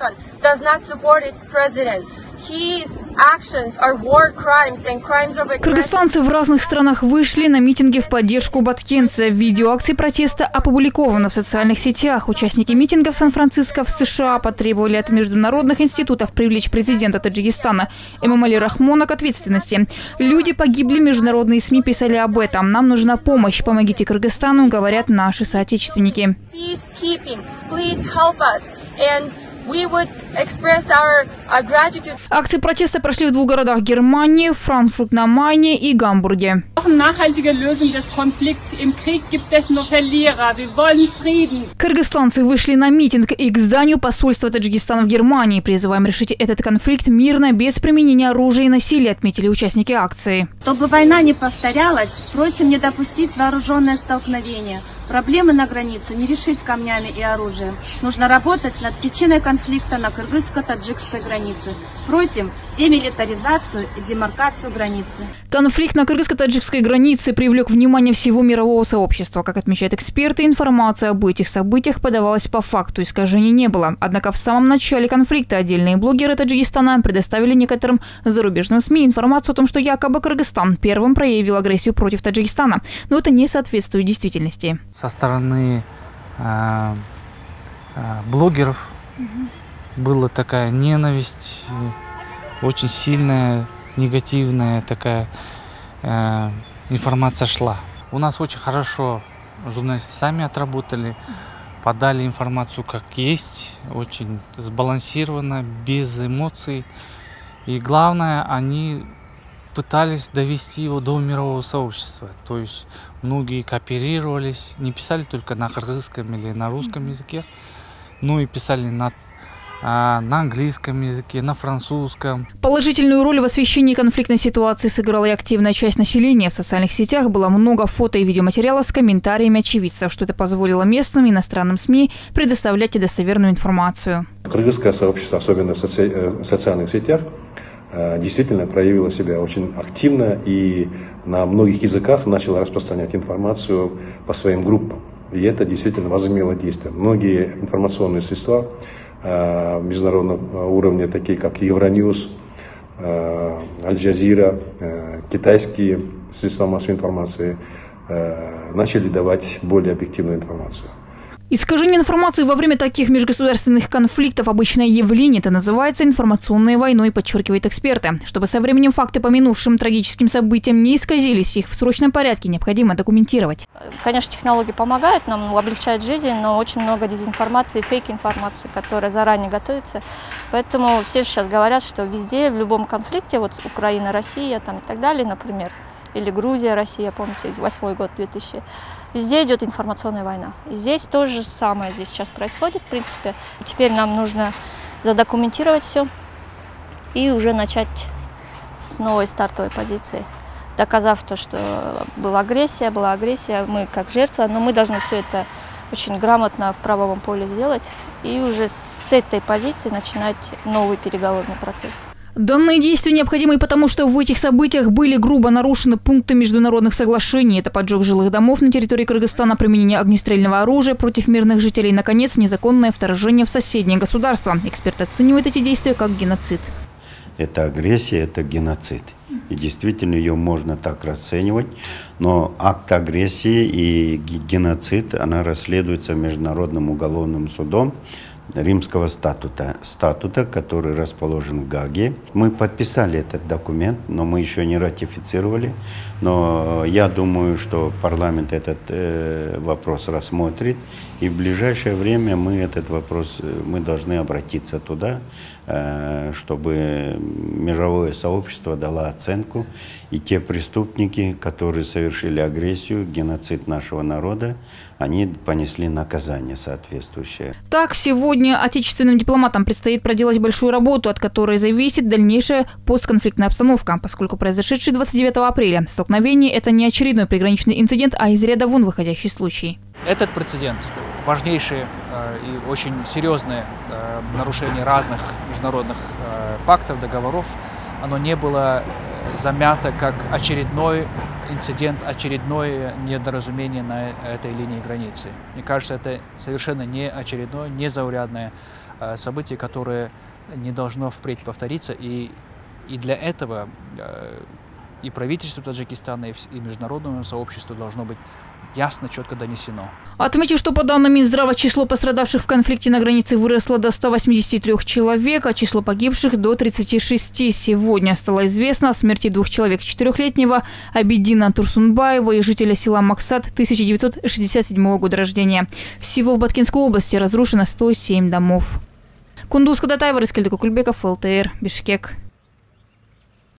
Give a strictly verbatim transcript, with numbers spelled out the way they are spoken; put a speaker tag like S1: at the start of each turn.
S1: Kyrgyzstan does not support its president. His actions are war crimes and crimes of aggression.
S2: Кыргызстанцы в разных странах вышли на митинги в поддержку Баткенца. Видео акции протеста опубликовано в социальных сетях. Участники митинга в Сан-Франциско в США потребовали от международных институтов привлечь президента Таджикистана Эмомали Рахмона к ответственности. Люди погибли, международные СМИ писали об этом. Нам нужна помощь. Помогите Кыргызстану, говорят наши соотечественники. Акции протеста прошли в двух городах Германии, Франкфурт на Майне и Гамбурге. Кыргызстанцы вышли на митинг и к зданию посольства Таджикистана в Германии. Призываем решить этот конфликт мирно, без применения оружия и насилия, отметили участники акции.
S3: Чтобы война не повторялась, просим не допустить вооруженное столкновение. Проблемы на границе не решить камнями и оружием. Нужно работать над причиной конфликта на кыргызско-таджикской границе. Просим демилитаризацию и демаркацию границы.
S2: Конфликт на кыргызско-таджикской границе привлек внимание всего мирового сообщества. Как отмечают эксперты, информация об этих событиях подавалась по факту, искажений не было. Однако в самом начале конфликта отдельные блогеры Таджикистана предоставили некоторым зарубежным СМИ информацию о том, что якобы Кыргызстан первым проявил агрессию против Таджикистана. Но это не соответствует действительности.
S4: Со стороны э, э, блогеров угу. была такая ненависть, очень сильная, негативная такая э, информация шла. У нас очень хорошо журналисты сами отработали, подали информацию как есть, очень сбалансированно, без эмоций. И главное, они пытались довести его до мирового сообщества. То есть многие кооперировались, не писали только на кыргызском или на русском языке, но и писали на, а, на английском языке, на французском.
S2: Положительную роль в освещении конфликтной ситуации сыграла и активная часть населения. В социальных сетях было много фото и видеоматериалов с комментариями очевидцев, что это позволило местным и иностранным СМИ предоставлять и достоверную информацию.
S5: Кыргызское сообщество, особенно в соци... социальных сетях, действительно проявила себя очень активно и на многих языках начала распространять информацию по своим группам. И это действительно возымело действие. Многие информационные средства международного уровня, такие как Евроньюз, Аль-Джазира, китайские средства массовой информации, начали давать более объективную информацию.
S2: Искажение информации во время таких межгосударственных конфликтов – обычное явление. Это называется информационной войной, подчеркивают эксперты. Чтобы со временем факты по минувшим трагическим событиям не исказились, их в срочном порядке необходимо документировать.
S6: Конечно, технологии помогают нам, облегчают жизнь, но очень много дезинформации, фейк-информации, которая заранее готовится. Поэтому все сейчас говорят, что везде, в любом конфликте, вот Украина, Россия там, и так далее, например, или Грузия, Россия, помните, восьмой год, две тысячи. Везде идет информационная война. И здесь то же самое здесь сейчас происходит, в принципе. Теперь нам нужно задокументировать все и уже начать с новой стартовой позиции, доказав то, что была агрессия, была агрессия, мы как жертва, но мы должны все это очень грамотно в правовом поле сделать и уже с этой позиции начинать новый переговорный процесс.
S2: Данные действия необходимы потому, что в этих событиях были грубо нарушены пункты международных соглашений. Это поджог жилых домов на территории Кыргызстана, применение огнестрельного оружия против мирных жителей, наконец, незаконное вторжение в соседнее государство. Эксперты оценивают эти действия как геноцид.
S7: Это агрессия, это геноцид. И действительно ее можно так расценивать. Но акт агрессии и геноцид, она расследуется Международным уголовным судом Римского статута, статута, который расположен в Гааге. Мы подписали этот документ, но мы еще не ратифицировали. Но я думаю, что парламент этот э, вопрос рассмотрит. И в ближайшее время мы этот вопрос, мы должны обратиться туда, э, чтобы мировое сообщество дало оценку. И те преступники, которые совершили агрессию, геноцид нашего народа, они понесли наказание соответствующее.
S2: Так, сегодня отечественным дипломатам предстоит проделать большую работу, от которой зависит дальнейшая постконфликтная обстановка, поскольку произошедший двадцать девятого апреля столкновение – это не очередной приграничный инцидент, а из ряда вон выходящий случай.
S8: Этот прецедент – важнейшее э, и очень серьезное э, нарушение разных международных э, пактов, договоров. Оно не было замято как очередной инцидент, очередное недоразумение на этой линии границы. Мне кажется, это совершенно не очередное, не заурядное, событие, которое не должно впредь повториться, и, и для этого и правительству Таджикистана, и международному сообществу должно быть ясно, четко донесено.
S2: Отмечу, что по данным Минздрава число пострадавших в конфликте на границе выросло до ста восьмидесяти трёх человек, а число погибших до тридцати шести. Сегодня стало известно о смерти двух человек: четырехлетнего Абидина Турсунбаева и жителя села Максат тысяча девятьсот шестьдесят седьмого года рождения. Всего в Баткенской области разрушено сто семь домов. Кундуз Кадатаева, Рыскельд Кукульбеков, эл тэ эр, Бишкек.